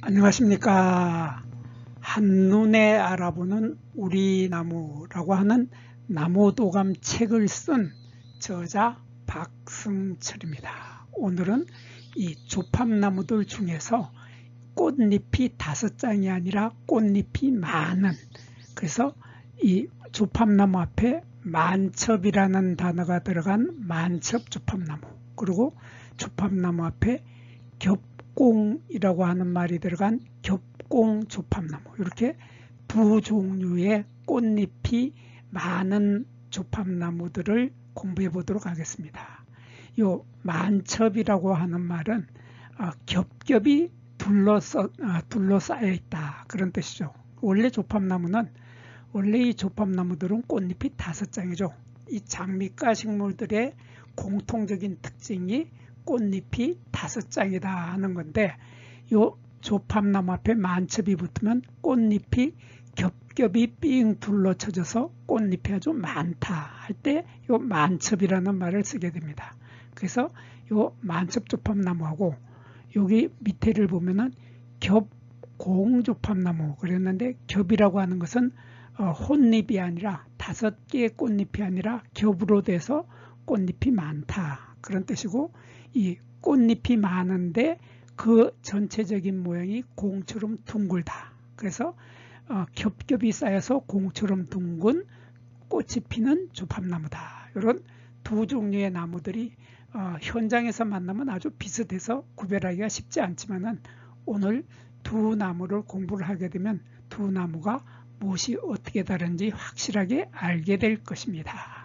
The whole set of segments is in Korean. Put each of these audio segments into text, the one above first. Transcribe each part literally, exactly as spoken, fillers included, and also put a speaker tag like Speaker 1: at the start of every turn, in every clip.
Speaker 1: 안녕하십니까. 한눈에 알아보는 우리 나무라고 하는 나무도감 책을 쓴 저자 박승철입니다. 오늘은 이 조팝나무들 중에서 꽃잎이 다섯 장이 아니라 꽃잎이 많은, 그래서 이 조팝나무 앞에 만첩이라는 단어가 들어간 만첩 조팝나무, 그리고 조팝나무 앞에 겹공이라고 하는 말이 들어간 겹공 조팝나무, 이렇게 두 종류의 꽃잎이 많은 조팝나무들을 공부해 보도록 하겠습니다. 요 만첩이라고 하는 말은 어, 겹겹이 둘러싸, 어, 둘러싸여 있다, 그런 뜻이죠. 원래 조팝나무는 원래 이 조팝나무들은 꽃잎이 다섯 장이죠. 이 장미과 식물들의 공통적인 특징이 꽃잎이 다섯 장이다 하는 건데, 요 조팝나무 앞에 만첩이 붙으면 꽃잎이 겹겹이 삥 둘러쳐져서 꽃잎이 아주 많다 할 때 요 만첩이라는 말을 쓰게 됩니다. 그래서 요 만첩 조팝나무하고 여기 밑에를 보면은 겹공 조팝나무 그랬는데, 겹이라고 하는 것은 어, 혼잎이 아니라 다섯 개의 꽃잎이 아니라 겹으로 돼서 꽃잎이 많다, 그런 뜻이고, 이 꽃잎이 많은데 그 전체적인 모양이 공처럼 둥글다. 그래서 어, 겹겹이 쌓여서 공처럼 둥근 꽃이 피는 조팝나무다. 이런 두 종류의 나무들이 어, 현장에서 만나면 아주 비슷해서 구별하기가 쉽지 않지만은, 오늘 두 나무를 공부를 하게 되면 두 나무가 무엇이 어떻게 다른지 확실하게 알게 될 것입니다.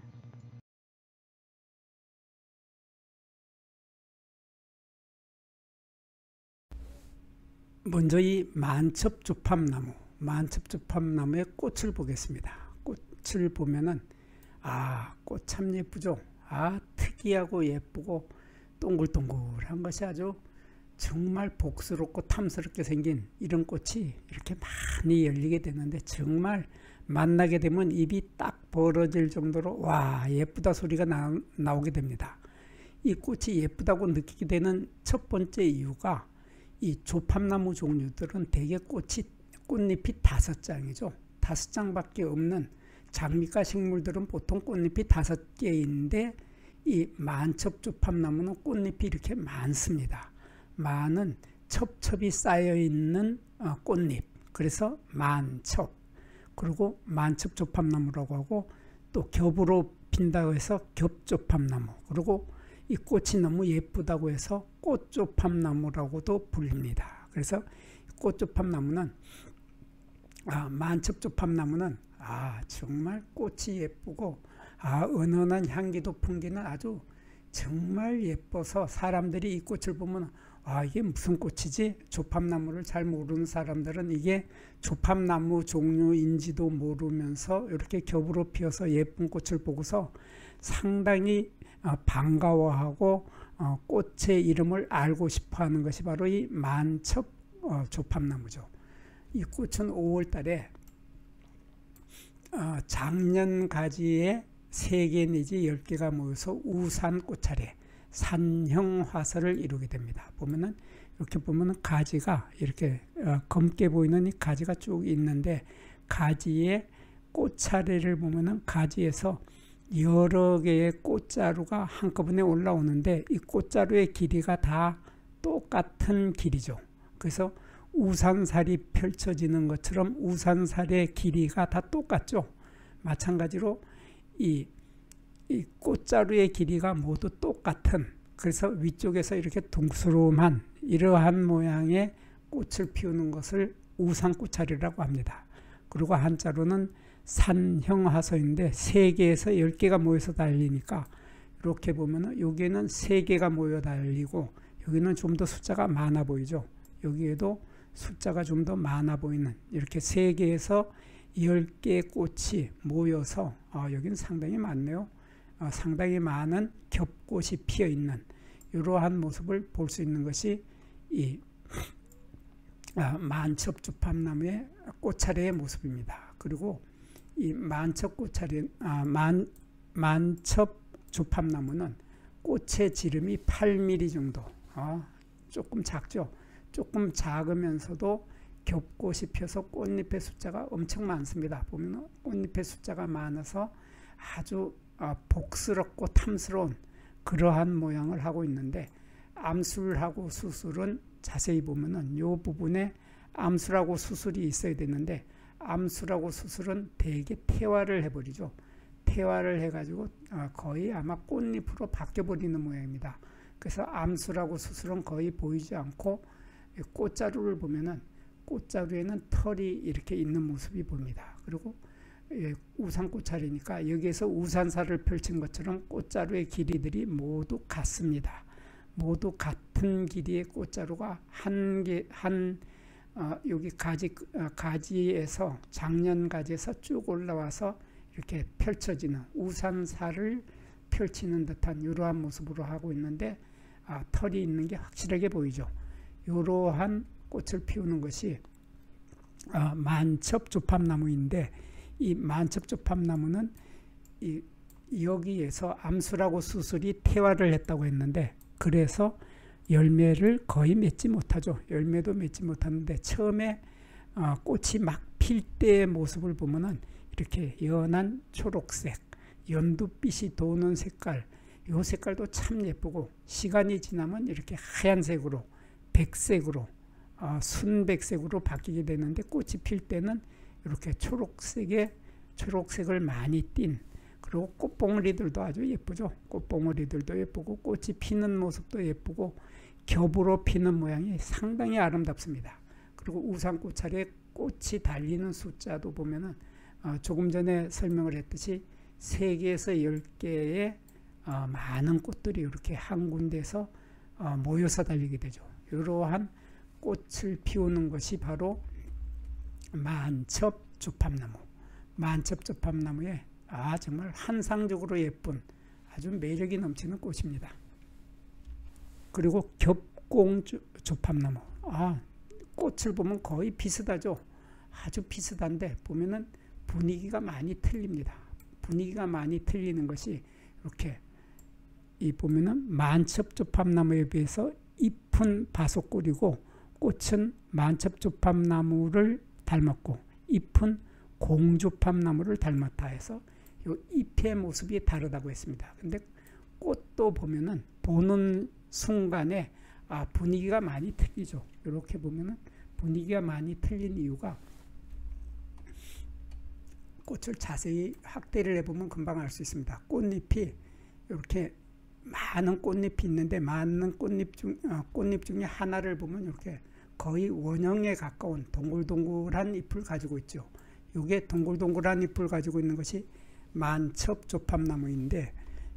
Speaker 1: 먼저 이 만첩 조팝나무, 만첩 조팝나무의 꽃을 보겠습니다. 꽃을 보면은 아, 꽃 참 예쁘죠. 아, 특이하고 예쁘고 동글동글한 것이 아주 정말 복스럽고 탐스럽게 생긴 이런 꽃이 이렇게 많이 열리게 되는데, 정말 만나게 되면 입이 딱 벌어질 정도로 와, 예쁘다 소리가 나, 나오게 됩니다. 이 꽃이 예쁘다고 느끼게 되는 첫 번째 이유가, 이 조팝나무 종류들은 대개 꽃이, 꽃잎이 다섯 장이죠. 다섯 장밖에 없는 장미과 식물들은 보통 꽃잎이 다섯 개인데, 이 만첩 조팝나무는 꽃잎이 이렇게 많습니다. 만은 첩첩이 쌓여 있는 꽃잎, 그래서 만첩. 그리고 만첩 조팝나무라고 하고, 또 겹으로 핀다고 해서 겹조팝나무, 그리고 이 꽃이 너무 예쁘다고 해서 꽃조팝나무라고도 불립니다. 그래서 꽃조팝나무는 아, 만첩 조팝나무는 아, 정말 꽃이 예쁘고 아, 은은한 향기도 풍기는 아주 정말 예뻐서 사람들이 이 꽃을 보면 아, 이게 무슨 꽃이지? 조팝나무를 잘 모르는 사람들은 이게 조팝나무 종류인지도 모르면서 이렇게 겹으로 피어서 예쁜 꽃을 보고서 상당히 반가워하고 꽃의 이름을 알고 싶어하는 것이 바로 이 만첩 조팝나무죠. 이 꽃은 오월 달에 작년 가지에 세 개 내지 열 개가 모여서 우산 꽃차례, 산형 화설을 이루게 됩니다. 보면은 이렇게 보면은 가지가 이렇게 검게 보이는 이 가지가 쭉 있는데, 가지의 꽃차례를 보면은 가지에서 여러 개의 꽃자루가 한꺼번에 올라오는데, 이 꽃자루의 길이가 다 똑같은 길이죠. 그래서 우산살이 펼쳐지는 것처럼 우산살의 길이가 다 똑같죠. 마찬가지로 이, 이 꽃자루의 길이가 모두 똑같은, 그래서 위쪽에서 이렇게 둥스름한 이러한 모양의 꽃을 피우는 것을 우산꽃차례라고 합니다. 그리고 한자로는 산형화서인데 세 개에서 열 개가 모여서 달리니까, 이렇게 보면은 여기에는 세 개가 모여 달리고 여기는 좀 더 숫자가 많아 보이죠. 여기에도 숫자가 좀 더 많아 보이는, 이렇게 세 개에서 열 개의 꽃이 모여서 어, 여기는 상당히 많네요. 어, 상당히 많은 겹꽃이 피어 있는 이러한 모습을 볼 수 있는 것이 이 아, 만첩 조팝나무의 꽃차례의 모습입니다. 그리고 이 만첩 꽃차례, 아, 만, 만첩 조팝나무는 꽃의 지름이 팔 밀리미터 정도, 어, 조금 작죠. 조금 작으면서도 겹꽃이 펴서 꽃잎의 숫자가 엄청 많습니다. 보면 꽃잎의 숫자가 많아서 아주 복스럽고 탐스러운 그러한 모양을 하고 있는데, 암술하고 수술은 자세히 보면은 이 부분에 암술하고 수술이 있어야 되는데, 암술하고 수술은 대개 태화를 해버리죠. 태화를 해가지고 거의 아마 꽃잎으로 바뀌어버리는 모양입니다. 그래서 암술하고 수술은 거의 보이지 않고, 꽃자루를 보면은 꽃자루에는 털이 이렇게 있는 모습이 보입니다. 그리고 우산꽃차리니까 여기에서 우산사를 펼친 것처럼 꽃자루의 길이들이 모두 같습니다. 모두 같은 길이의 꽃자루가 한 개, 한, 어, 여기 가지, 어, 가지에서, 장년가지에서 쭉 올라와서 이렇게 펼쳐지는, 우산사를 펼치는 듯한 이러한 모습으로 하고 있는데, 아, 털이 있는 게 확실하게 보이죠. 이러한 꽃을 피우는 것이 어, 만첩조팝나무인데, 이 만첩조팝나무는 이, 여기에서 암술하고 수술이 태화를 했다고 했는데, 그래서 열매를 거의 맺지 못하죠. 열매도 맺지 못하는데, 처음에 어, 꽃이 막 필 때의 모습을 보면은 이렇게 연한 초록색, 연두빛이 도는 색깔, 이 색깔도 참 예쁘고, 시간이 지나면 이렇게 하얀색으로, 백색으로, 어, 순백색으로 바뀌게 되는데, 꽃이 필 때는 이렇게 초록색에 초록색을 많이 띤, 그리고 꽃봉오리들도 아주 예쁘죠. 꽃봉오리들도 예쁘고, 꽃이 피는 모습도 예쁘고, 겹으로 피는 모양이 상당히 아름답습니다. 그리고 우산꽃차리에 꽃이 달리는 숫자도 보면은 어, 조금 전에 설명을 했듯이 세 개에서 열 개의 어, 많은 꽃들이 이렇게 한 군데서 어, 모여서 달리게 되죠. 이러한 꽃을 피우는 것이 바로 만첩조팝나무. 만첩조팝나무의 아 정말 환상적으로 예쁜 아주 매력이 넘치는 꽃입니다. 그리고 겹공조팝나무. 아 꽃을 보면 거의 비슷하죠. 아주 비슷한데 보면은 분위기가 많이 틀립니다. 분위기가 많이 틀리는 것이 이렇게 이 보면은 만첩조팝나무에 비해서 잎은 바속꼴이고, 꽃은 만첩조팝나무를 닮았고, 잎은 공조팝나무를 닮았다 해서 이 잎의 모습이 다르다고 했습니다. 근데 꽃도 보면은 보는 순간에 아 분위기가 많이 틀리죠. 이렇게 보면은 분위기가 많이 틀린 이유가, 꽃을 자세히 확대를 해보면 금방 알 수 있습니다. 꽃잎이 이렇게 많은 꽃잎이 있는데, 많은 꽃잎 중 어, 꽃잎 중에 하나를 보면 이렇게 거의 원형에 가까운 동글동글한 잎을 가지고 있죠. 이게 동글동글한 잎을 가지고 있는 것이 만첩조팝나무인데,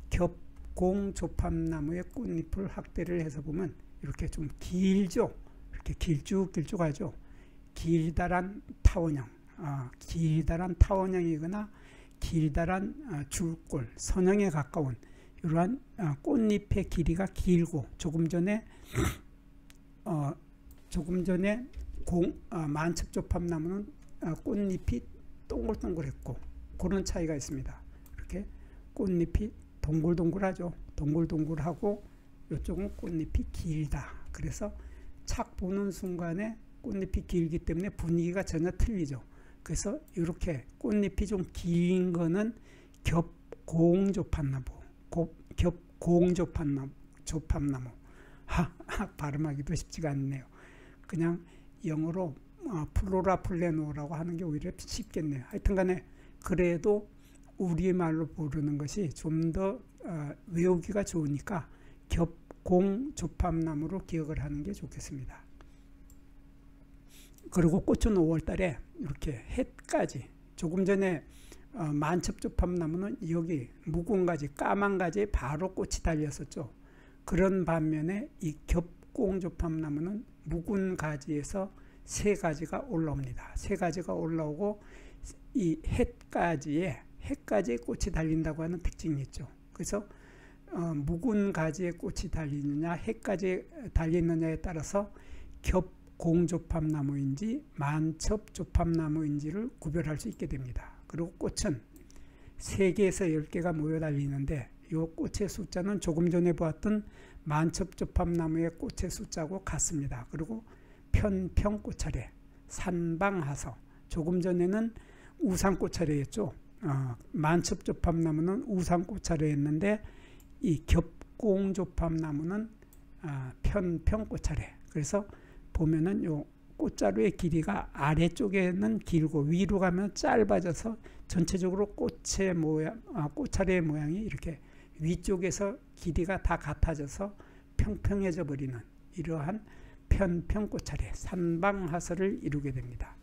Speaker 1: 겹공조팝나무의 꽃잎을 확대를 해서 보면 이렇게 좀 길죠. 이렇게 길쭉길쭉하죠. 길다란 타원형, 어, 길다란 타원형이거나 길다란 어, 줄골, 선형에 가까운 이러한 어, 꽃잎의 길이가 길고, 조금 전에 어, 조금 전에 공, 어, 만첩조팝나무는 어, 꽃잎이 동글동글했고, 그런 차이가 있습니다. 이렇게 꽃잎이 동글동글하죠. 동글동글하고 이쪽은 꽃잎이 길다. 그래서 착 보는 순간에 꽃잎이 길기 때문에 분위기가 전혀 틀리죠. 그래서 이렇게 꽃잎이 좀 긴 거는 겹공조팝나무, 겹공조팝나무, 조팝나무. 하, 하, 발음하기도 쉽지가 않네요. 그냥 영어로 어, 플로라 플레노라고 하는 게 오히려 쉽겠네요. 하여튼간에 그래도 우리말로 부르는 것이 좀 더 어, 외우기가 좋으니까 겹공조팝나무로 기억을 하는 게 좋겠습니다. 그리고 꽃은 오월 달에 이렇게 햇까지, 조금 전에 어, 만첩조팝나무는 여기 묵은 가지, 까만 가지에 바로 꽃이 달렸었죠. 그런 반면에 이 겹공조팝나무는 묵은 가지에서 세 가지가 올라옵니다. 세 가지가 올라오고, 이 햇가지에 햇가지에 꽃이 달린다고 하는 특징이 있죠. 그래서 어, 묵은 가지에 꽃이 달리느냐, 햇가지에 달리느냐에 따라서 겹공조팝나무인지 만첩조팝나무인지를 구별할 수 있게 됩니다. 그리고 꽃은 세 개에서 열 개가 모여 달리는데, 이 꽃의 숫자는 조금 전에 보았던 만첩조팝나무의 꽃의 숫자하고 같습니다. 그리고 편평꽃차례, 산방하서. 조금 전에는 우산꽃차례였죠. 어, 만첩조팝나무는 우산꽃차례였는데 이 겹공조팝나무는 어, 편평꽃차례. 그래서 보면은 요 꽃자루의 길이가 아래쪽에는 길고 위로 가면 짧아져서 전체적으로 꽃의 모양, 아, 꽃차례의 모양이 이렇게 위쪽에서 길이가 다 같아져서 평평해져 버리는 이러한 편평꽃차례, 산방하서를 이루게 됩니다.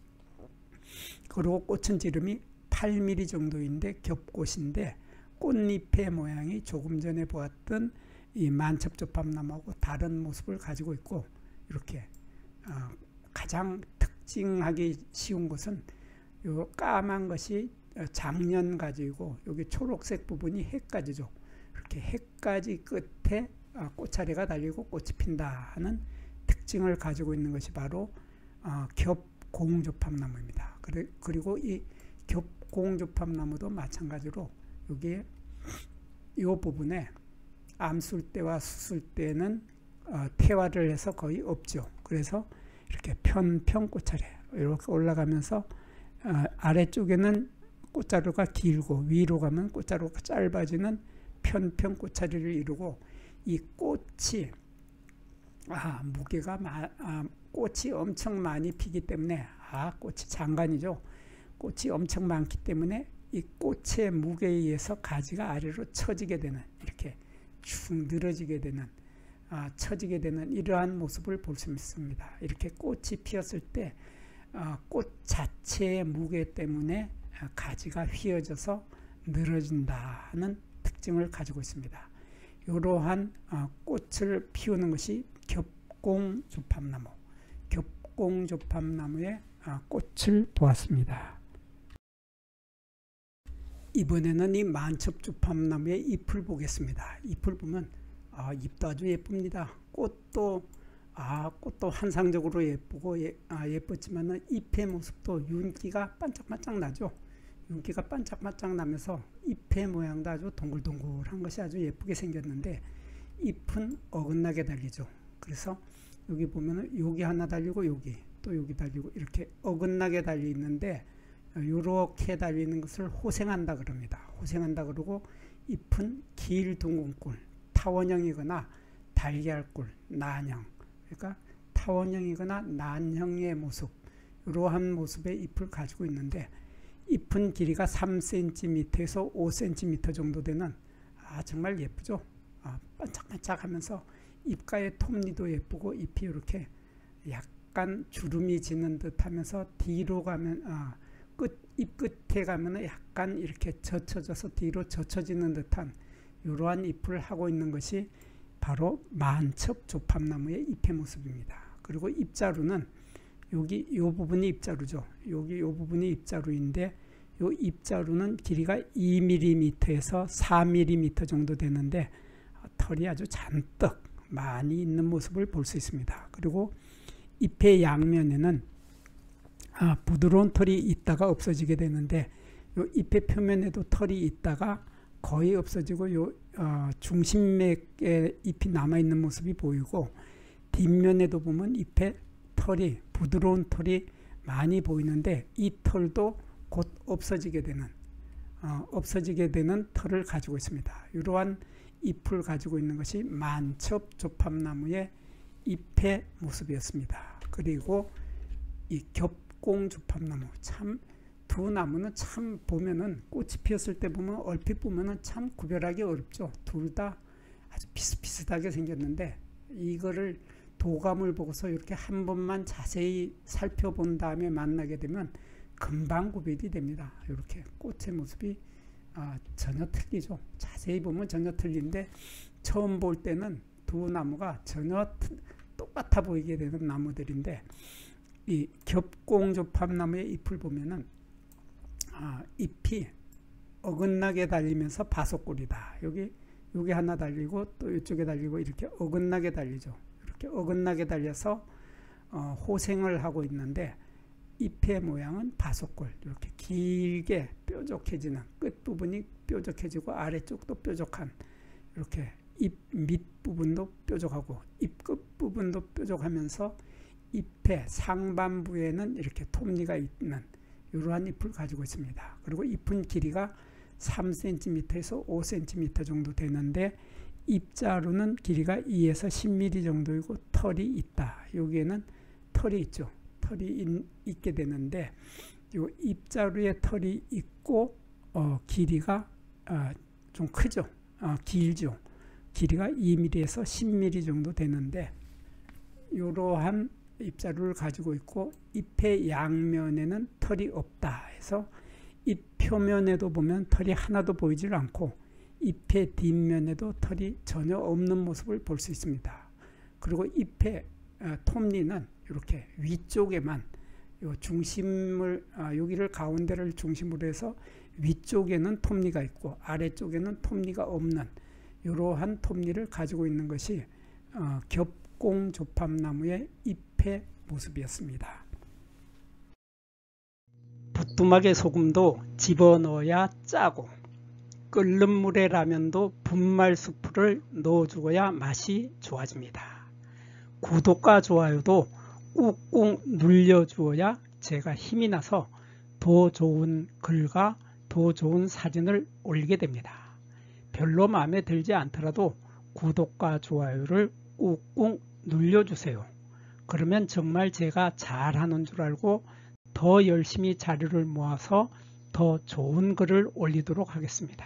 Speaker 1: 그리고 꽃은 지름이 팔 밀리미터 정도인데 겹꽃인데 꽃잎의 모양이 조금 전에 보았던 이 만첩조팝나무하고 다른 모습을 가지고 있고, 이렇게 어, 가장 특징하기 쉬운 것은 요 까만 것이 장년가지이고 여기 초록색 부분이 해가지죠. 이렇게 해가지 끝에 꽃차례가 달리고 꽃이 핀다 하는 특징을 가지고 있는 것이 바로 어, 겹공조팝나무입니다. 그리고 이 겹공조팝나무도 마찬가지로 여기에 이 부분에 암술대와 수술대는 어, 태화를 해서 거의 없죠. 그래서 이렇게 편평꽃차례 이렇게 올라가면서 어, 아래쪽에는 꽃자루가 길고 위로 가면 꽃자루가 짧아지는 편평꽃차례를 이루고, 이 꽃이 아, 무게가 마, 아, 꽃이 엄청 많이 피기 때문에 아 꽃이 장관이죠. 꽃이 엄청 많기 때문에 이 꽃의 무게에 의해서 가지가 아래로 처지게 되는, 이렇게 축 늘어지게 되는, 아, 처지게 되는 이러한 모습을 볼 수 있습니다. 이렇게 꽃이 피었을 때 어, 꽃 자체의 무게 때문에 가지가 휘어져서 늘어진다는 특징을 가지고 있습니다. 이러한 어, 꽃을 피우는 것이 겹공조팝나무, 겹공조팝나무의 어, 꽃을 보았습니다. 이번에는 이 만첩조팝나무의 잎을 보겠습니다. 잎을 보면 아, 잎도 아주 예쁩니다. 꽃도 아, 꽃도 환상적으로 예쁘고 예, 아, 예뻤지만은 잎의 모습도 윤기가 반짝반짝 나죠. 윤기가 반짝반짝 나면서 잎의 모양도 아주 동글동글한 것이 아주 예쁘게 생겼는데 잎은 어긋나게 달리죠. 그래서 여기 보면은 여기 하나 달리고 여기 또 여기 달리고 이렇게 어긋나게 달리 있는데 이렇게 달리는 것을 호생한다 그럽니다. 호생한다 그러고 잎은 길 둥근 꿀, 타원형이거나 달걀꿀, 난형, 그러니까 타원형이거나 난형의 모습, 이러한 모습의 잎을 가지고 있는데 잎은 길이가 삼 센티미터에서 오 센티미터 정도 되는 아, 정말 예쁘죠. 아, 반짝반짝하면서 잎가의 톱니도 예쁘고 잎이 이렇게 약간 주름이 지는 듯하면서 뒤로 가면 아, 끝, 잎 끝에 가면 약간 이렇게 젖혀져서 뒤로 젖혀지는 듯한 이러한 잎을 하고 있는 것이 바로 만첩조팝나무의 잎의 모습입니다. 그리고 잎자루는 여기 이 부분이 잎자루죠. 여기 이 부분이 잎자루인데 이 잎자루는 길이가 이 밀리미터에서 사 밀리미터 정도 되는데 털이 아주 잔뜩 많이 있는 모습을 볼 수 있습니다. 그리고 잎의 양면에는 아, 부드러운 털이 있다가 없어지게 되는데 이 잎의 표면에도 털이 있다가 거의 없어지고 요 어, 중심맥에 잎이 남아있는 모습이 보이고, 뒷면에도 보면 잎에 털이 부드러운 털이 많이 보이는데 이 털도 곧 없어지게 되는 어, 없어지게 되는 털을 가지고 있습니다. 이러한 잎을 가지고 있는 것이 만첩조팝나무의 잎의 모습이었습니다. 그리고 이 겹공조팝나무, 참 두 나무는 참 보면은 꽃이 피었을 때 보면 얼핏 보면은 참 구별하기 어렵죠. 둘 다 아주 비슷비슷하게 생겼는데 이거를 도감을 보고서 이렇게 한 번만 자세히 살펴본 다음에 만나게 되면 금방 구별이 됩니다. 이렇게 꽃의 모습이 아, 전혀 틀리죠. 자세히 보면 전혀 틀린데 처음 볼 때는 두 나무가 전혀 똑같아 보이게 되는 나무들인데 이 겹공조팝나무의 잎을 보면은 아, 잎이 어긋나게 달리면서 바속골이다. 여기 여기 하나 달리고 또 이쪽에 달리고 이렇게 어긋나게 달리죠. 이렇게 어긋나게 달려서 어, 호생을 하고 있는데 잎의 모양은 바속골, 이렇게 길게 뾰족해지는, 끝부분이 뾰족해지고 아래쪽도 뾰족한, 이렇게 잎 밑부분도 뾰족하고 잎 끝부분도 뾰족하면서 잎의 상반부에는 이렇게 톱니가 있는 이러한 잎을 가지고 있습니다. 그리고 잎은 길이가 삼 센티미터에서 오 센티미터 정도 되는데 잎자루는 길이가 이에서 십 밀리미터 정도이고 털이 있다. 여기에는 털이 있죠. 털이 있, 있게 되는데 요 잎자루에 털이 있고 어, 길이가 어, 좀 크죠. 어, 길죠. 길이가 이 밀리미터에서 십 밀리미터 정도 되는데 이러한 잎자루를 가지고 있고 잎의 양면에는 털이 없다 해서 잎 표면에도 보면 털이 하나도 보이질 않고 잎의 뒷면에도 털이 전혀 없는 모습을 볼 수 있습니다. 그리고 잎의 어, 톱니는 이렇게 위쪽에만 요 중심을 아, 여기를 가운데를 중심으로 해서 위쪽에는 톱니가 있고 아래쪽에는 톱니가 없는 이러한 톱니를 가지고 있는 것이 어, 겹공조팝나무의 잎의 모습이었습니다. 부뚜막에 소금도 집어넣어야 짜고 끓는 물에 라면도 분말 스프를 넣어주어야 맛이 좋아집니다. 구독과 좋아요도 꾹꾹 눌려주어야 제가 힘이 나서 더 좋은 글과 더 좋은 사진을 올리게 됩니다. 별로 마음에 들지 않더라도 구독과 좋아요를 꾹꾹 눌려주세요. 그러면 정말 제가 잘하는 줄 알고 더 열심히 자료를 모아서 더 좋은 글을 올리도록 하겠습니다.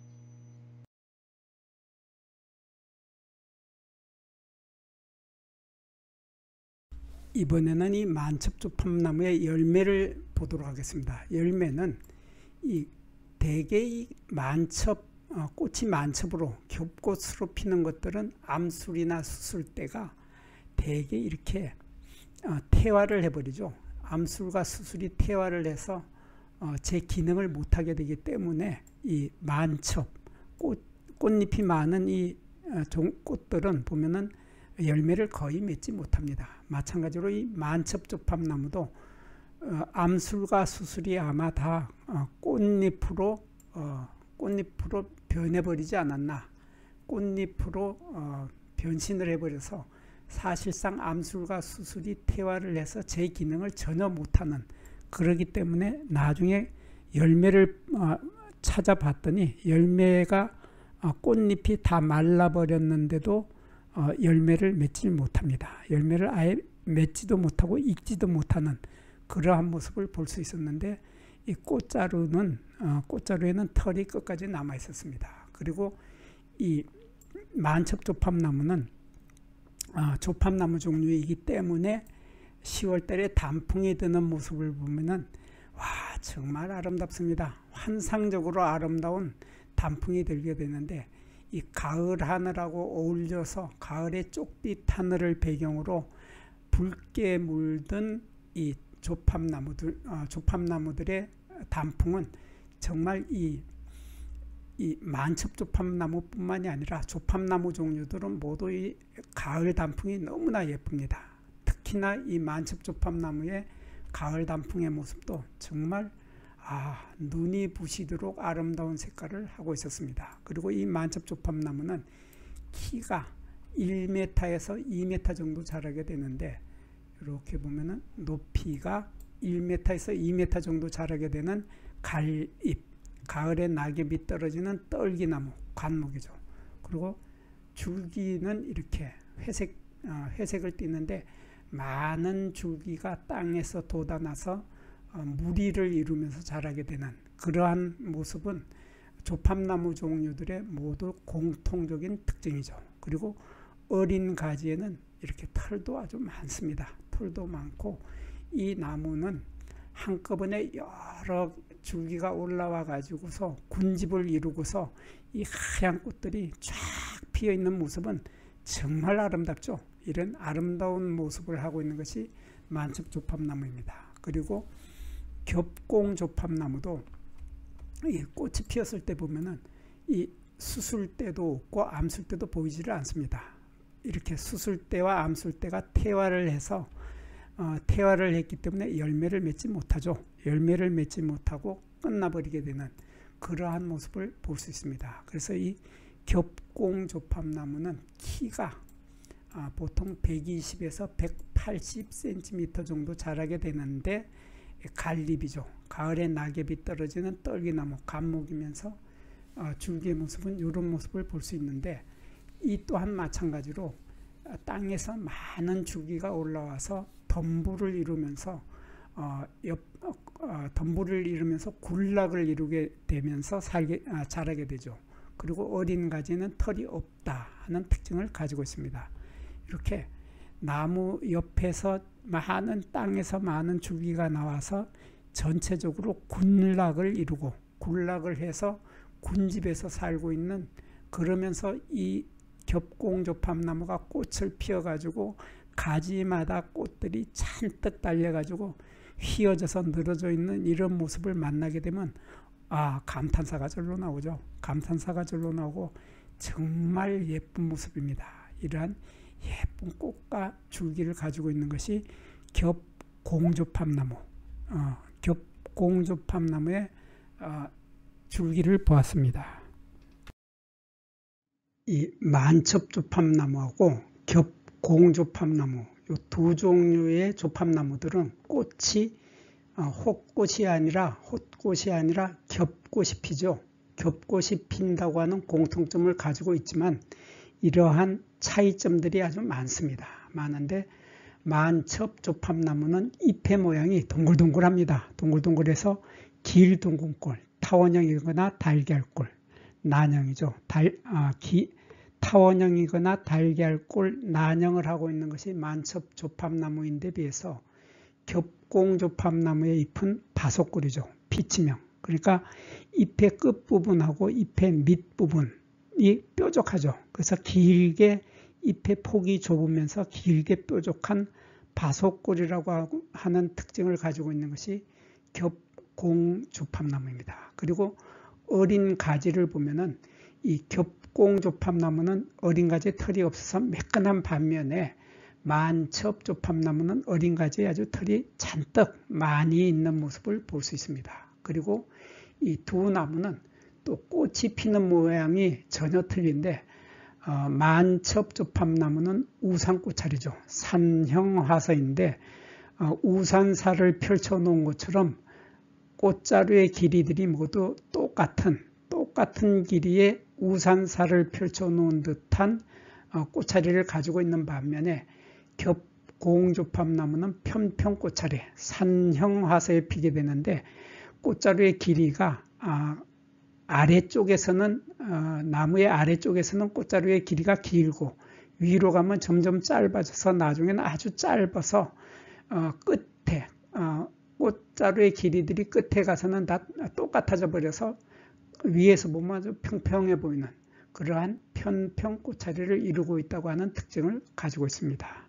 Speaker 1: 이번에는 이 만첩조팝나무의 열매를 보도록 하겠습니다. 열매는 이 대개 이 만첩 어, 꽃이 만첩으로 겹꽃으로 피는 것들은 암술이나 수술때가 대개 이렇게 어, 퇴화를 해버리죠. 암술과 수술이 퇴화를 해서 어, 제 기능을 못하게 되기 때문에 이 만첩 꽃, 꽃잎이 많은 이 어, 종, 꽃들은 보면은 열매를 거의 맺지 못합니다. 마찬가지로 이 만첩조팝나무도 어, 암술과 수술이 아마 다 어, 꽃잎으로 어, 꽃잎으로 변해버리지 않았나. 꽃잎으로 어, 변신을 해버려서 사실상 암술과 수술이 퇴화를 해서 제 기능을 전혀 못하는, 그러기 때문에 나중에 열매를 어, 찾아봤더니 열매가 어, 꽃잎이 다 말라버렸는데도 어, 열매를 맺지 못합니다. 열매를 아예 맺지도 못하고 익지도 못하는 그러한 모습을 볼 수 있었는데 이 꽃자루는 어, 꽃자루에는 털이 끝까지 남아 있었습니다. 그리고 이 만첩조팝나무는 어, 조팝나무 종류이기 때문에 시월 달에 단풍이 드는 모습을 보면은 와 정말 아름답습니다. 환상적으로 아름다운 단풍이 들게 되는데 이 가을 하늘하고 어울려서 가을의 쪽빛 하늘을 배경으로 붉게 물든 이 조팝나무들, 어, 조팝나무들의 단풍은 정말 이, 이 만첩조팝나무뿐만이 아니라 조팝나무 종류들은 모두 이 가을 단풍이 너무나 예쁩니다. 특히나 이 만첩조팝나무의 가을 단풍의 모습도 정말 아, 눈이 부시도록 아름다운 색깔을 하고 있었습니다. 그리고 이 만첩조팝나무는 키가 일 미터에서 이 미터 정도 자라게 되는데 이렇게 보면은 높이가 일 미터에서 이 미터 정도 자라게 되는 갈잎, 가을에 낙엽이 떨어지는 떨기나무, 관목이죠. 그리고 줄기는 이렇게 회색, 어, 회색을 띠는데 많은 줄기가 땅에서 돋아나서 어, 무리를 이루면서 자라게 되는 그러한 모습은 조팝나무 종류들의 모두 공통적인 특징이죠. 그리고 어린 가지에는 이렇게 털도 아주 많습니다. 털도 많고 이 나무는 한꺼번에 여러 줄기가 올라와 가지고서 군집을 이루고서 이 하얀 꽃들이 쫙 피어 있는 모습은 정말 아름답죠. 이런 아름다운 모습을 하고 있는 것이 만첩조팝나무입니다. 그리고 겹공조팝나무도 이 꽃이 피었을 때 보면은 이 수술 때도 없고 암술 때도 보이지를 않습니다. 이렇게 수술 때와 암술 때가 퇴화를 해서 어, 퇴화를 했기 때문에 열매를 맺지 못하죠. 열매를 맺지 못하고 끝나버리게 되는 그러한 모습을 볼 수 있습니다. 그래서 이 겹공조팝나무는 키가 아, 보통 백이십에서 백팔십 센티미터 정도 자라게 되는데 갈잎이죠. 가을에 낙엽이 떨어지는 떨기나무 감목이면서 어, 줄기의 모습은 이런 모습을 볼 수 있는데, 이 또한 마찬가지로 땅에서 많은 줄기가 올라와서 덤불을 이루면서 어, 옆, 어, 덤불을 이루면서 군락을 이루게 되면서 살게, 아, 자라게 되죠. 그리고 어린 가지는 털이 없다 하는 특징을 가지고 있습니다. 이렇게 나무 옆에서 많은 땅에서 많은 줄기가 나와서 전체적으로 군락을 이루고 군락을 해서 군집에서 살고 있는, 그러면서 이 겹공조팝나무가 꽃을 피워가지고 가지마다 꽃들이 잔뜩 달려가지고 휘어져서 늘어져 있는 이런 모습을 만나게 되면 아, 감탄사가 절로 나오죠. 감탄사가 절로 나오고 정말 예쁜 모습입니다. 이러한 예쁜 꽃과 줄기를 가지고 있는 것이 겹공조팝나무, 어, 겹공조팝나무의 어, 줄기를 보았습니다. 이 만첩조팝나무하고 겹공조팝나무, 이 두 종류의 조팝나무들은 꽃이 어, 혹꽃이 아니라 헛꽃이 아니라 겹꽃이 피죠. 겹꽃이 핀다고 하는 공통점을 가지고 있지만 이러한 차이점들이 아주 많습니다. 많은데 만첩조팝나무는 잎의 모양이 동글동글합니다. 동글동글해서 길둥근꼴, 타원형이거나 달걀꼴, 난형이죠. 달, 아, 기, 타원형이거나 달걀꼴, 난형을 하고 있는 것이 만첩조팝나무인데 비해서 겹공조팝나무의 잎은 바속꼴이죠. 피치명. 그러니까 잎의 끝부분하고 잎의 밑부분이 뾰족하죠. 그래서 길게 잎의 폭이 좁으면서 길게 뾰족한 바속꼴이라고 하는 특징을 가지고 있는 것이 겹공조팝나무입니다. 그리고 어린 가지를 보면은 이 겹공조팝나무는 어린 가지에 털이 없어서 매끈한 반면에 만첩조팝나무는 어린 가지에 아주 털이 잔뜩 많이 있는 모습을 볼 수 있습니다. 그리고 이 두 나무는 또 꽃이 피는 모양이 전혀 틀린데 어, 만첩조팝나무는 우산꽃차리죠. 산형 화서인데 어, 우산사를 펼쳐 놓은 것처럼 꽃자루의 길이들이 모두 똑같은 똑같은 길이의 우산사를 펼쳐 놓은 듯한 어, 꽃차리를 가지고 있는 반면에 겹공조팝나무는 편평꽃차리, 산형 화서에 피게 되는데 꽃자루의 길이가 아, 아래쪽에서는 어, 나무의 아래쪽에서는 꽃자루의 길이가 길고 위로 가면 점점 짧아져서 나중에는 아주 짧아서 어, 끝에 어, 꽃자루의 길이들이 끝에 가서는 다 똑같아져 버려서 위에서 보면 아주 평평해 보이는 그러한 편평 꽃차리를 이루고 있다고 하는 특징을 가지고 있습니다.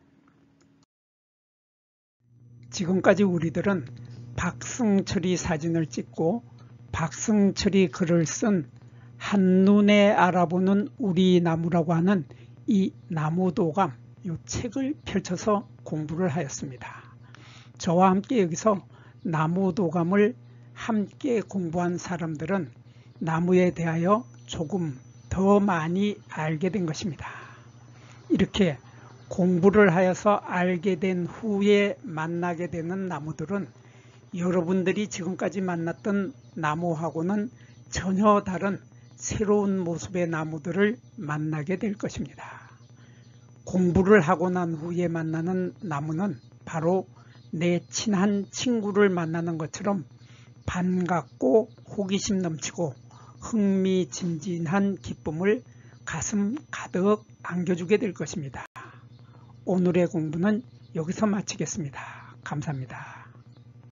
Speaker 1: 지금까지 우리들은 박승철이 사진을 찍고 박승철이 글을 쓴 한눈에 알아보는 우리 나무라고 하는 이 나무도감, 이 책을 펼쳐서 공부를 하였습니다. 저와 함께 여기서 나무도감을 함께 공부한 사람들은 나무에 대하여 조금 더 많이 알게 된 것입니다. 이렇게 공부를 하여서 알게 된 후에 만나게 되는 나무들은 여러분들이 지금까지 만났던 나무하고는 전혀 다른 새로운 모습의 나무들을 만나게 될 것입니다. 공부를 하고 난 후에 만나는 나무는 바로 내 친한 친구를 만나는 것처럼 반갑고 호기심 넘치고 흥미진진한 기쁨을 가슴 가득 안겨주게 될 것입니다. 오늘의 공부는 여기서 마치겠습니다. 감사합니다.